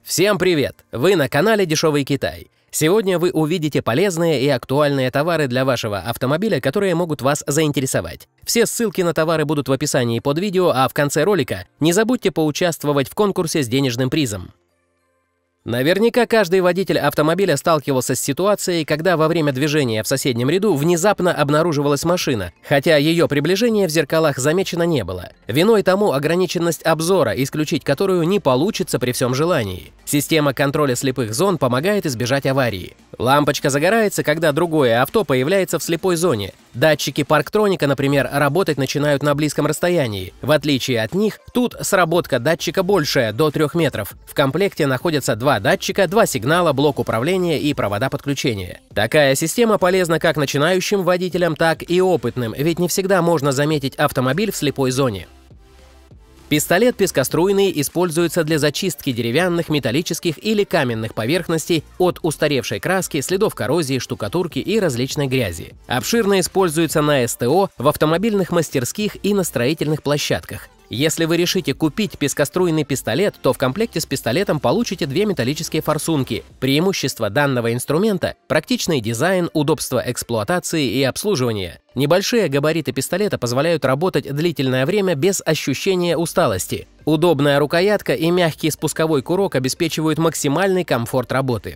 Всем привет! Вы на канале Дешевый Китай. Сегодня вы увидите полезные и актуальные товары для вашего автомобиля, которые могут вас заинтересовать. Все ссылки на товары будут в описании под видео, а в конце ролика не забудьте поучаствовать в конкурсе с денежным призом. Наверняка каждый водитель автомобиля сталкивался с ситуацией, когда во время движения в соседнем ряду внезапно обнаруживалась машина, хотя ее приближение в зеркалах замечено не было. Виной тому ограниченность обзора, исключить которую не получится при всем желании. Система контроля слепых зон помогает избежать аварии. Лампочка загорается, когда другое авто появляется в слепой зоне. Датчики парктроника, например, работать начинают на близком расстоянии. В отличие от них, тут сработка датчика большая, до 3 метров. В комплекте находятся 2 датчика, 2 сигнала, блок управления и провода подключения. Такая система полезна как начинающим водителям, так и опытным, ведь не всегда можно заметить автомобиль в слепой зоне. Пистолет пескоструйный используется для зачистки деревянных, металлических или каменных поверхностей от устаревшей краски, следов коррозии, штукатурки и различной грязи. Обширно используется на СТО, в автомобильных мастерских и на строительных площадках. Если вы решите купить пескоструйный пистолет, то в комплекте с пистолетом получите 2 металлические форсунки. Преимущество данного инструмента – практичный дизайн, удобство эксплуатации и обслуживания. Небольшие габариты пистолета позволяют работать длительное время без ощущения усталости. Удобная рукоятка и мягкий спусковой курок обеспечивают максимальный комфорт работы.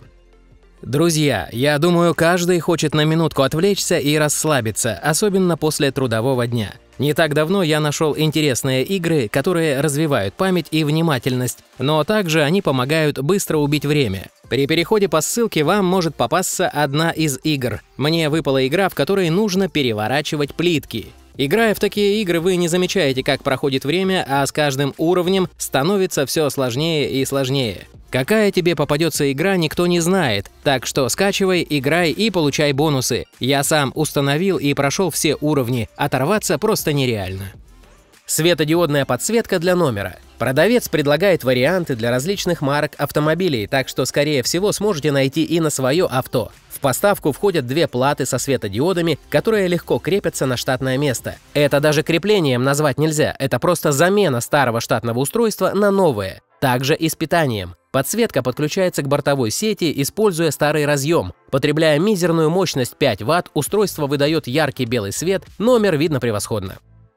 Друзья, я думаю, каждый хочет на минутку отвлечься и расслабиться, особенно после трудового дня. Не так давно я нашел интересные игры, которые развивают память и внимательность, но также они помогают быстро убить время. При переходе по ссылке вам может попасться одна из игр. Мне выпала игра, в которой нужно переворачивать плитки. Играя в такие игры, вы не замечаете, как проходит время, а с каждым уровнем становится все сложнее и сложнее. Какая тебе попадется игра, никто не знает, так что скачивай, играй и получай бонусы. Я сам установил и прошел все уровни, оторваться просто нереально. Светодиодная подсветка для номера. Продавец предлагает варианты для различных марок автомобилей, так что, скорее всего, сможете найти и на свое авто. В поставку входят 2 платы со светодиодами, которые легко крепятся на штатное место. Это даже креплением назвать нельзя, это просто замена старого штатного устройства на новое. Также и с питанием. Подсветка подключается к бортовой сети, используя старый разъем. Потребляя мизерную мощность 5 Вт, устройство выдает яркий белый свет, номер видно превосходно.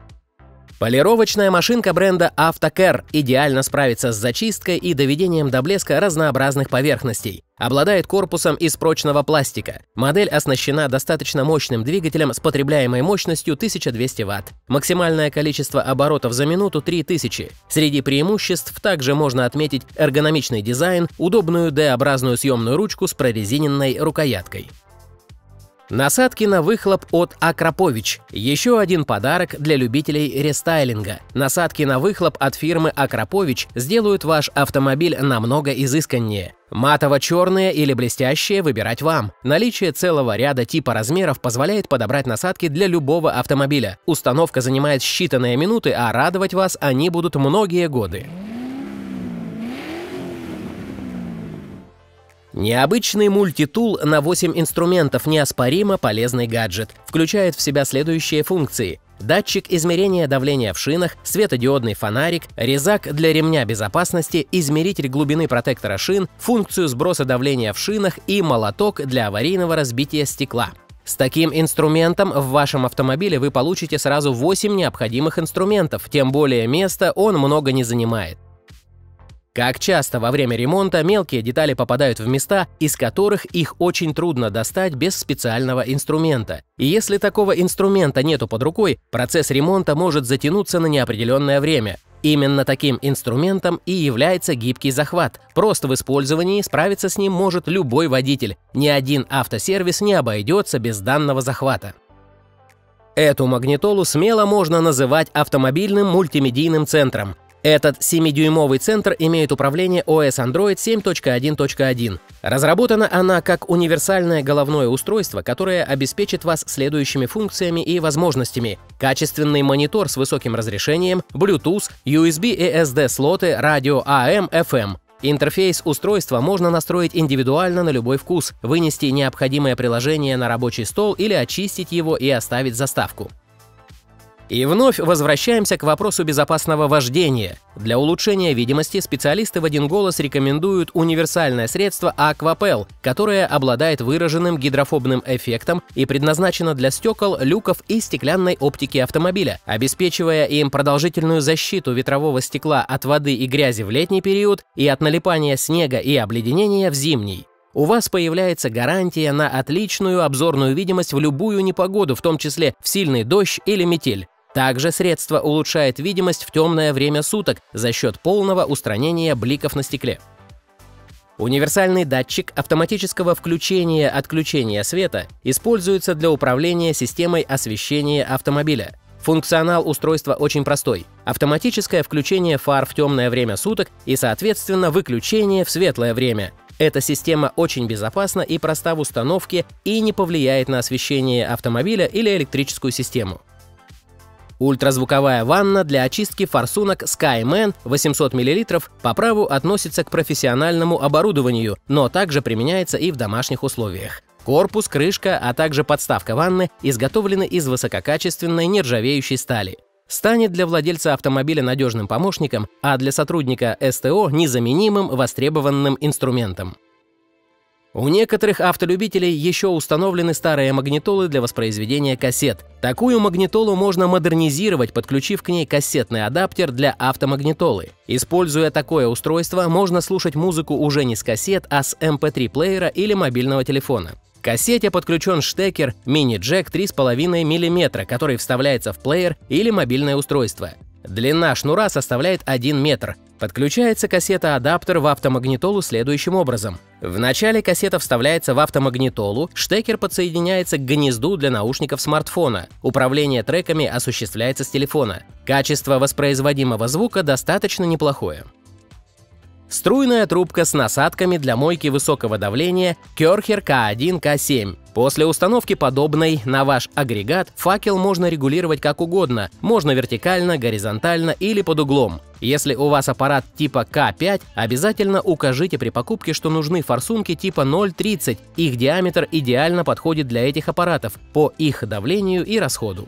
Полировочная машинка бренда Автокэр идеально справится с зачисткой и доведением до блеска разнообразных поверхностей. Обладает корпусом из прочного пластика. Модель оснащена достаточно мощным двигателем с потребляемой мощностью 1200 Вт. Максимальное количество оборотов за минуту 3000. Среди преимуществ также можно отметить эргономичный дизайн, удобную D-образную съемную ручку с прорезиненной рукояткой. Насадки на выхлоп от Акрапович. Еще один подарок для любителей рестайлинга. Насадки на выхлоп от фирмы Акрапович сделают ваш автомобиль намного изысканнее. Матово-черные или блестящие выбирать вам. Наличие целого ряда типа размеров позволяет подобрать насадки для любого автомобиля. Установка занимает считанные минуты, а радовать вас они будут многие годы. Необычный мультитул на 8 инструментов, неоспоримо полезный гаджет. Включает в себя следующие функции: датчик измерения давления в шинах, светодиодный фонарик, резак для ремня безопасности, измеритель глубины протектора шин, функцию сброса давления в шинах и молоток для аварийного разбития стекла. С таким инструментом в вашем автомобиле вы получите сразу 8 необходимых инструментов, тем более места он много не занимает. Как часто во время ремонта мелкие детали попадают в места, из которых их очень трудно достать без специального инструмента. И если такого инструмента нету под рукой, процесс ремонта может затянуться на неопределенное время. Именно таким инструментом и является гибкий захват. Просто в использовании справиться с ним может любой водитель. Ни один автосервис не обойдется без данного захвата. Эту магнитолу смело можно называть автомобильным мультимедийным центром. Этот 7-дюймовый центр имеет управление OS Android 7.1.1. Разработана она как универсальное головное устройство, которое обеспечит вас следующими функциями и возможностями: качественный монитор с высоким разрешением, Bluetooth, USB и SD слоты, радио AM, FM. Интерфейс устройства можно настроить индивидуально на любой вкус, вынести необходимое приложение на рабочий стол или очистить его и оставить заставку. И вновь возвращаемся к вопросу безопасного вождения. Для улучшения видимости специалисты в один голос рекомендуют универсальное средство Aquapel, которое обладает выраженным гидрофобным эффектом и предназначено для стекол, люков и стеклянной оптики автомобиля, обеспечивая им продолжительную защиту ветрового стекла от воды и грязи в летний период и от налипания снега и обледенения в зимний. У вас появляется гарантия на отличную обзорную видимость в любую непогоду, в том числе в сильный дождь или метель. Также средство улучшает видимость в темное время суток за счет полного устранения бликов на стекле. Универсальный датчик автоматического включения-отключения света используется для управления системой освещения автомобиля. Функционал устройства очень простой. Автоматическое включение фар в темное время суток и, соответственно, выключение в светлое время. Эта система очень безопасна и проста в установке и не повлияет на освещение автомобиля или электрическую систему. Ультразвуковая ванна для очистки форсунок Skyman 800 мл по праву относится к профессиональному оборудованию, но также применяется и в домашних условиях. Корпус, крышка, а также подставка ванны изготовлены из высококачественной нержавеющей стали. Станет для владельца автомобиля надежным помощником, а для сотрудника СТО незаменимым востребованным инструментом. У некоторых автолюбителей еще установлены старые магнитолы для воспроизведения кассет. Такую магнитолу можно модернизировать, подключив к ней кассетный адаптер для автомагнитолы. Используя такое устройство, можно слушать музыку уже не с кассет, а с MP3-плеера или мобильного телефона. К кассете подключен штекер мини-джек 3,5 мм, который вставляется в плеер или мобильное устройство. Длина шнура составляет 1 метр. Подключается кассета-адаптер в автомагнитолу следующим образом. В начале кассета вставляется в автомагнитолу, штекер подсоединяется к гнезду для наушников смартфона. Управление треками осуществляется с телефона. Качество воспроизводимого звука достаточно неплохое. Струйная трубка с насадками для мойки высокого давления Körcher K1-K7. После установки подобной на ваш агрегат факел можно регулировать как угодно, можно вертикально, горизонтально или под углом. Если у вас аппарат типа K5, обязательно укажите при покупке, что нужны форсунки типа 0,30. Их диаметр идеально подходит для этих аппаратов по их давлению и расходу.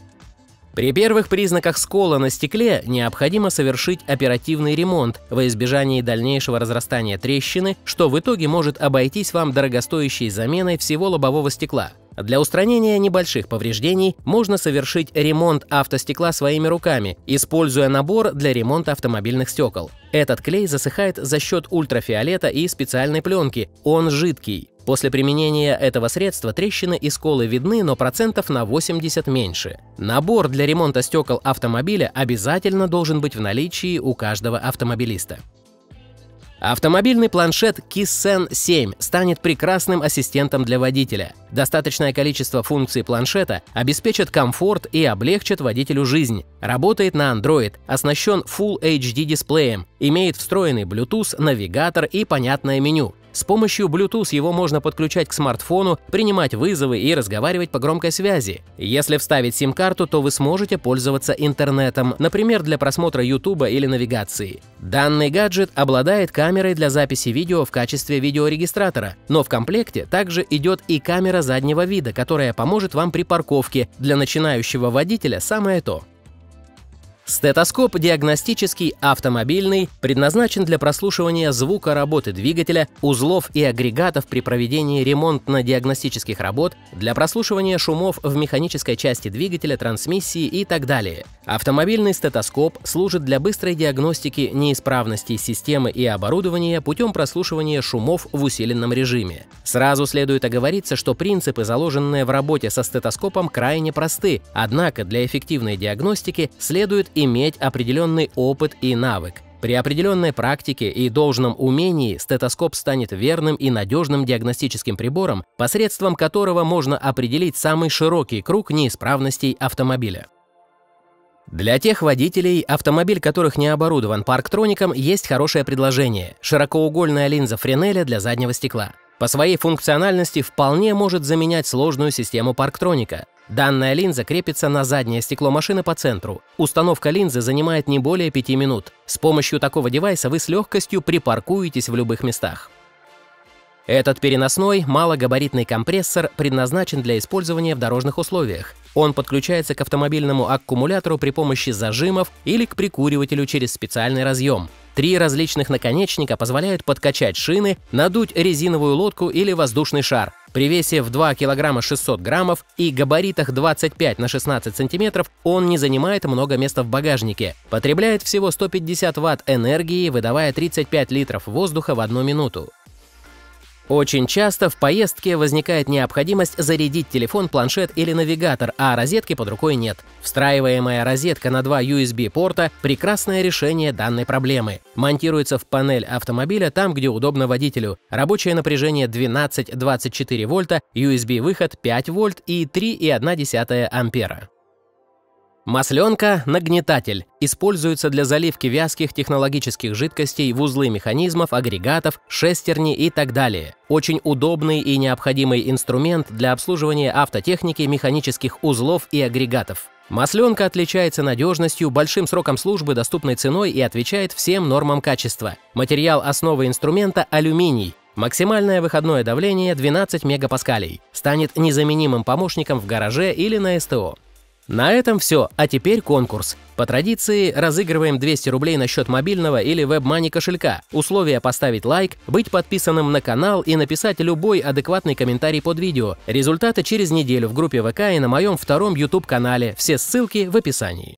При первых признаках скола на стекле необходимо совершить оперативный ремонт во избежание дальнейшего разрастания трещины, что в итоге может обойтись вам дорогостоящей заменой всего лобового стекла. Для устранения небольших повреждений можно совершить ремонт автостекла своими руками, используя набор для ремонта автомобильных стекол. Этот клей засыхает за счет ультрафиолета и специальной пленки, он жидкий. После применения этого средства трещины и сколы видны, но процентов на 80 меньше. Набор для ремонта стекол автомобиля обязательно должен быть в наличии у каждого автомобилиста. Автомобильный планшет Kissen 7 станет прекрасным ассистентом для водителя. Достаточное количество функций планшета обеспечит комфорт и облегчит водителю жизнь. Работает на Android, оснащен Full HD дисплеем, имеет встроенный Bluetooth, навигатор и понятное меню. С помощью Bluetooth его можно подключать к смартфону, принимать вызовы и разговаривать по громкой связи. Если вставить сим-карту, то вы сможете пользоваться интернетом, например, для просмотра YouTube или навигации. Данный гаджет обладает камерой для записи видео в качестве видеорегистратора, но в комплекте также идет и камера заднего вида, которая поможет вам при парковке. Для начинающего водителя самое то. Стетоскоп диагностический автомобильный предназначен для прослушивания звука работы двигателя, узлов и агрегатов при проведении ремонтно-диагностических работ, для прослушивания шумов в механической части двигателя, трансмиссии и так далее. Автомобильный стетоскоп служит для быстрой диагностики неисправностей системы и оборудования путем прослушивания шумов в усиленном режиме. Сразу следует оговориться, что принципы, заложенные в работе со стетоскопом, крайне просты, однако для эффективной диагностики следует иметь определенный опыт и навык. При определенной практике и должном умении стетоскоп станет верным и надежным диагностическим прибором, посредством которого можно определить самый широкий круг неисправностей автомобиля. Для тех водителей, автомобиль которых не оборудован парктроником, есть хорошее предложение – широкоугольная линза Френеля для заднего стекла. По своей функциональности вполне может заменять сложную систему парктроника. Данная линза крепится на заднее стекло машины по центру. Установка линзы занимает не более 5 минут. С помощью такого девайса вы с легкостью припаркуетесь в любых местах. Этот переносной малогабаритный компрессор предназначен для использования в дорожных условиях. Он подключается к автомобильному аккумулятору при помощи зажимов или к прикуривателю через специальный разъем. 3 различных наконечника позволяют подкачать шины, надуть резиновую лодку или воздушный шар. При весе в 2 кг 600 граммов и габаритах 25 на 16 см он не занимает много места в багажнике. Потребляет всего 150 Вт энергии, выдавая 35 литров воздуха в 1 минуту. Очень часто в поездке возникает необходимость зарядить телефон, планшет или навигатор, а розетки под рукой нет. Встраиваемая розетка на 2 USB-порта – прекрасное решение данной проблемы. Монтируется в панель автомобиля там, где удобно водителю. Рабочее напряжение 12-24 вольта, USB-выход 5 вольт и 3,1 ампера. Масленка-нагнетатель используется для заливки вязких технологических жидкостей в узлы механизмов, агрегатов, шестерни и так далее. Очень удобный и необходимый инструмент для обслуживания автотехники, механических узлов и агрегатов. Масленка отличается надежностью, большим сроком службы, доступной ценой и отвечает всем нормам качества. Материал основы инструмента – алюминий. Максимальное выходное давление – 12 мегапаскалей. Станет незаменимым помощником в гараже или на СТО. На этом все, а теперь конкурс. По традиции разыгрываем 200 рублей на счет мобильного или WebMoney кошелька. Условия: поставить лайк, быть подписанным на канал и написать любой адекватный комментарий под видео. Результаты через неделю в группе ВК и на моем втором YouTube-канале. Все ссылки в описании.